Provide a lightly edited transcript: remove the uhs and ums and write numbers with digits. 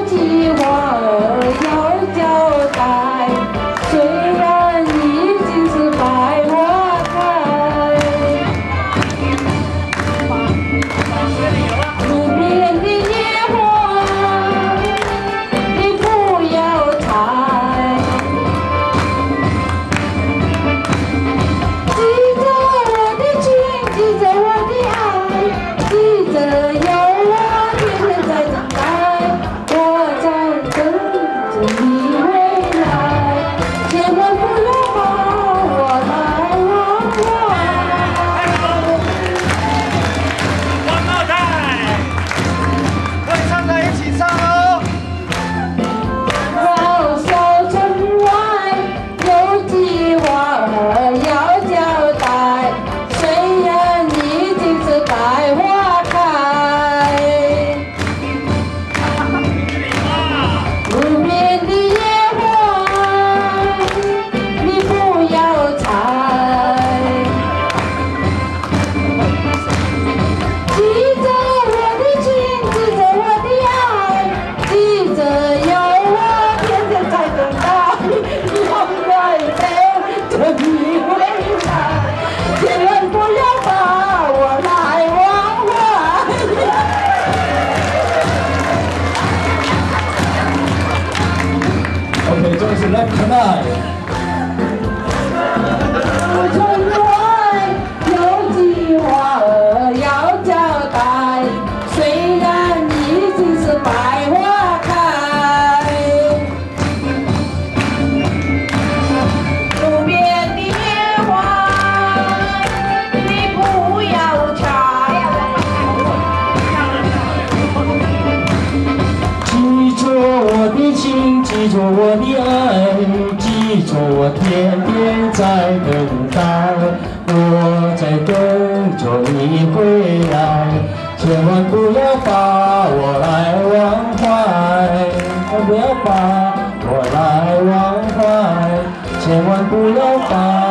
计划要交代，虽然已经是百花开。路边的野花，你不要采。记着我的情，记着我的爱，记着有我天天在等待，我在等着你回来，千万不要把我来忘怀。 王老太，会唱的一起唱哦。 老少城外有计划要交代，虽然已经是百花开。路边的野花，你不要采。记着我的情，记着我的爱，记着有我天天在等待，我在等着你回来，千万不要把我来忘怀。 OK， 这个是 Left Tonight。 城外有计划要交代，虽然已经是百花开。路边的野花，你不要采。 记住我的情，记住我的爱，记住我天天在等待，我在等着你回来，千万不要把我来忘怀，不要把我来忘怀，千万不要把